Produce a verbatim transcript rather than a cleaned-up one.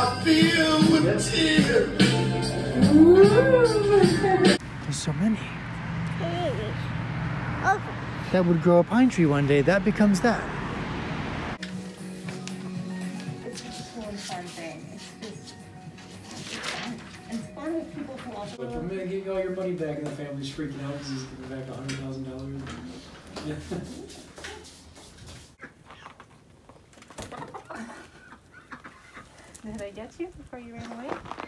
I feel with tears. There's so many. That would grow a pine tree one day. That becomes that. It's just a really fun thing. It's just it's fun. And it's fun with people who also. But from getting all your money back and the family's freaking out because he's giving back a hundred thousand dollars. Did I get you before you ran away?